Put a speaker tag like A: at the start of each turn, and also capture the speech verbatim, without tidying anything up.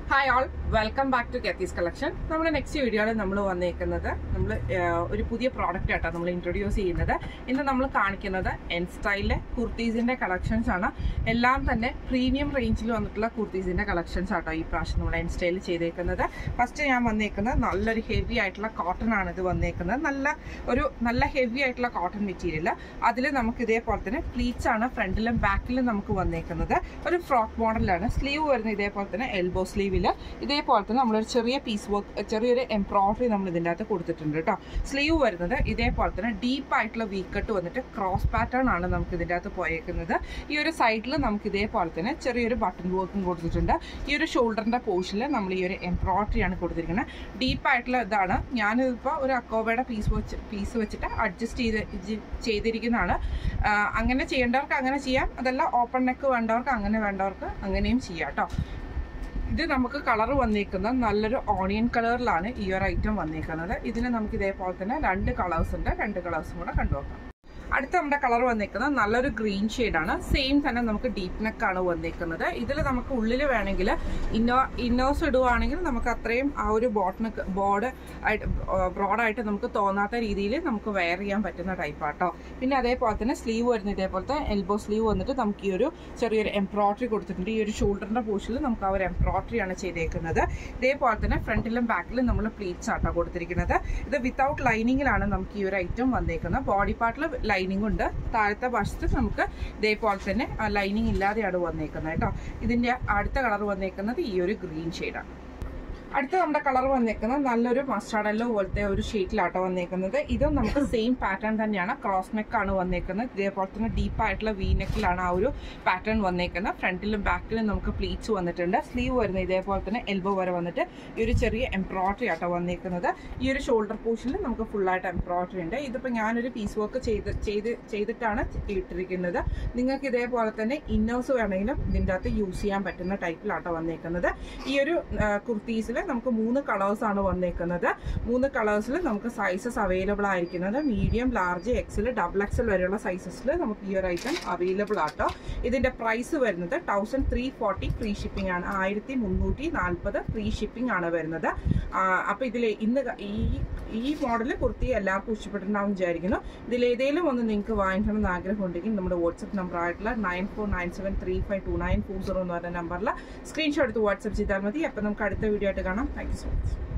A: Hi all, welcome back to Kathy's Collection. നമ്മുടെ next വീഡിയോയിൽ നമ്മൾ വന്നേക്കുന്നത് നമ്മൾ ഒരു പുതിയ പ്രോഡക്റ്റ് ആയിട്ടാണ് നമ്മൾ ഇൻട്രൊഡ്യൂസ് ചെയ്യുന്നത്. ഇന്ന് നമ്മൾ കാണിക്കുന്നത് എൻ സ്റ്റൈലിലെ കുർത്തീസിന്റെ കളക്ഷൻസ് ആണ്. എല്ലാം തന്നെ പ്രീമിയം റേഞ്ചിൽ വന്നിട്ടുള്ള കുർത്തീസിന്റെ കളക്ഷൻസ് ആട്ടോ ഈ പ്രാവശ്യം നമ്മൾ എൻ സ്റ്റൈലിൽ ചെയ്തേക്കുന്നത്. ഫസ്റ്റ് ഞാൻ വന്നേക്കുന്നത് നല്ലൊരു ഹെവി ആയിട്ടുള്ള കോട്ടൺ ആണ് ഇത് വന്നേക്കുന്നത്. നല്ല ഒരു നല്ല ഹെവി ആയിട്ടുള്ള കോട്ടൺ മെറ്റീരിയൽ. അതിൽ നമുക്ക് ഇതേപോലെ തന്നെ പ്ലീറ്റ്സ് ആണ് ഫ്രണ്ടിലും ബാക്കിലും നമുക്ക് വന്നേക്കുന്നത്. ഒരു ഫ്രോക്ക് മോഡലാണ്. സ്ലീവ് വരുന്നത് ഇതേപോലെ തന്നെ എൽബോ സ്ലീവ്. ഇതേപോലെ തന്നെ നമ്മളൊരു ചെറിയ പീസ് വർക്ക് ചെറിയൊരു എംബ്രോയിഡറി നമ്മൾ ഇതിൻ്റെ അകത്ത് കൊടുത്തിട്ടുണ്ട് കേട്ടോ. സ്ലീവ് വരുന്നത് ഇതേപോലെ തന്നെ ഡീപ്പ് ആയിട്ടുള്ള വി കട്ട് വന്നിട്ട് ക്രോസ് പാറ്റേൺ ആണ് നമുക്ക് ഇതിൻ്റെ അകത്ത് പോയേക്കുന്നത്. ഈ ഒരു സൈഡിൽ നമുക്ക് ഇതേപോലെ തന്നെ ചെറിയൊരു ബട്ടൺ വർക്കും കൊടുത്തിട്ടുണ്ട്. ഈ ഒരു ഷോൾഡറിന്റെ പോർഷനിൽ നമ്മൾ ഈ ഒരു എംബ്രോയിഡറി ആണ് കൊടുത്തിരിക്കുന്നത്. ഡീപ്പ് ആയിട്ടുള്ള ഇതാണ്. ഞാനിപ്പോൾ ഒരു അക്കോബയുടെ പീസ് വെച്ച് പീസ് വെച്ചിട്ട് അഡ്ജസ്റ്റ് ചെയ്ത് ചെയ്തിരിക്കുന്നതാണ്. അങ്ങനെ ചെയ്യേണ്ടവർക്ക് അങ്ങനെ ചെയ്യാം, അതല്ല ഓപ്പൺ നെക്ക് വേണ്ടവർക്ക് അങ്ങനെ വേണ്ടവർക്ക് അങ്ങനെയും ചെയ്യാം കേട്ടോ. ഇത് നമുക്ക് കളർ വന്നേക്കുന്നത് നല്ലൊരു ഓണിയൻ കളറിലാണ് ഈ ഒരു ഐറ്റം വന്നേക്കുന്നത്. ഇതിന് നമുക്ക് ഇതേപോലെ തന്നെ രണ്ട് കളേഴ്സ് ഉണ്ട്. രണ്ട് കളേഴ്സും കൂടെ കണ്ടുനോക്കാം. അടുത്ത നമ്മുടെ കളർ വന്നേക്കുന്നത് നല്ലൊരു ഗ്രീൻ ഷെയ്ഡാണ്. സെയിം തന്നെ നമുക്ക് ഡീപ്പ് നെക്കാണ് വന്നേക്കുന്നത്. ഇതിൽ നമുക്ക് ഉള്ളിൽ വേണമെങ്കിൽ ഇന്നോ ഇന്നോസ് ഇടുവാണെങ്കിൽ നമുക്ക് അത്രയും ആ ഒരു ബോട്ടന് ബോർഡ് ആയിട്ട് ബ്രോഡായിട്ട് നമുക്ക് തോന്നാത്ത രീതിയിൽ നമുക്ക് വെയർ ചെയ്യാൻ പറ്റുന്ന ടൈപ്പാട്ടോ. പിന്നെ അതേപോലെ തന്നെ സ്ലീവ് വരുന്ന ഇതേപോലത്തെ എൽബോ സ്ലീവ് വന്നിട്ട് നമുക്ക് ഈ ഒരു ചെറിയൊരു എംബ്രോയിഡറി കൊടുത്തിട്ടുണ്ട്. ഈ ഒരു ഷോൾഡറിന്റെ പോർഷനിൽ നമുക്ക് ആ ഒരു എംബ്രോയിഡറി ആണ് ചെയ്തേക്കുന്നത്. ഇതേപോലെ തന്നെ ഫ്രണ്ടിലും ബാക്കിലും നമ്മൾ പ്ലീറ്റ്സ് ആട്ടോ കൊടുത്തിരിക്കുന്നത്. ഇത് വിത്തൗട്ട് ലൈനിങ്ങിലാണ് നമുക്ക് ഈ ഒരു ഐറ്റം വന്നേക്കുന്നത്. ബോഡി പാർട്ടിൽ ലൈനിങ് ഉണ്ട്. താഴത്തെ വശത്ത് നമുക്ക് ഇതേപോലെ തന്നെ ലൈനിങ് ഇല്ലാതെയാണ് വന്നേക്കുന്നത് കേട്ടോ. ഇതിന്റെ അടുത്ത കളർ വന്നേക്കുന്നത് ഈ ഒരു ഗ്രീൻ ഷെയ്ഡാണ്. അടുത്ത നമ്മുടെ കളർ വന്നേക്കുന്നത് നല്ലൊരു മസ്റ്റാർഡ് യെല്ലോ പോലത്തെ ഒരു ഷെയ്ഡിലാട്ടോ വന്നേക്കുന്നത്. ഇതും നമുക്ക് സെയിം പാറ്റേൺ തന്നെയാണ്. ക്രോസ് നെക്കാണ് വന്നേക്കുന്നത്. ഇതേപോലെ തന്നെ ഡീപ്പ് ആയിട്ടുള്ള വി നെക്കിലാണ് ആ ഒരു പാറ്റേൺ വന്നേക്കുന്നത്. ഫ്രണ്ടിലും ബാക്കിലും നമുക്ക് പ്ലീറ്റ്സ് വന്നിട്ടുണ്ട്. സ്ലീവ് വരുന്നത് ഇതേപോലെ തന്നെ എൽബോ വരെ വന്നിട്ട് ഈ ഒരു ചെറിയ എംബ്രോയിഡറി ആട്ടോ വന്നേക്കുന്നത്. ഈ ഒരു ഷോൾഡർ പോർഷനിൽ നമുക്ക് ഫുള്ളായിട്ട് എംബ്രോയിഡറി ഉണ്ട്. ഇതിപ്പോൾ ഞാനൊരു പീസ് വർക്ക് ചെയ്ത് ചെയ്ത് ചെയ്തിട്ടാണ് ഇട്ടിരിക്കുന്നത്. നിങ്ങൾക്ക് ഇതേപോലെ തന്നെ ഇന്നേഴ്സ് വേണമെങ്കിലും ഇതിൻ്റെ അകത്ത് യൂസ് ചെയ്യാൻ പറ്റുന്ന ടൈപ്പിലാട്ടോ വന്നേക്കുന്നത്. ഈ ഒരു കുർത്തീസിൽ നമുക്ക് മൂന്ന് കളേഴ്സ് ആണ് വന്നേക്കുന്നത്. മൂന്ന് കളേഴ്സിൽ നമുക്ക് സൈസസ് അവൈലബിൾ ആയിരിക്കുന്നത് medium, large, XL, double XL വരെയുള്ള സൈസസിൽ നമുക്ക് ഈ ഒരു ഐറ്റം അവൈലബിൾ ആട്ടോ. ഇതിന്റെ പ്രൈസ് വരുന്നത് thousand three forty free shipping ആണ്. ആയിരത്തി മുന്നൂറ്റി നാൽപ്പത് ഫ്രീ ഷിപ്പിംഗ് ആണ് വരുന്നത്. അപ്പൊ ഇതിൽ ഇന്ന് ഈ ഈ മോഡല് കുർത്തി എല്ലാവർക്കും ഇഷ്ടപ്പെട്ടിട്ടുണ്ടാവും വിചാരിക്കുന്നു. ഇതിൽ ഏതെങ്കിലും ഒന്ന് നിങ്ങൾക്ക് വാങ്ങിക്കണം എന്ന് ആഗ്രഹം ഉണ്ടെങ്കിൽ നമ്മുടെ വാട്സ്ആപ്പ് നമ്പർ ആയിട്ടുള്ള nine four nine seven three five two nine four zero എന്ന് പറഞ്ഞ നമ്പറിൽ സ്ക്രീൻഷോട്ട് എടുത്ത് വാട്സ്ആപ്പ് ചെയ്താൽ മതി. അപ്പം നമുക്ക് അടുത്ത വീഡിയോ ആയിട്ട് കാണാം. Thank you so much.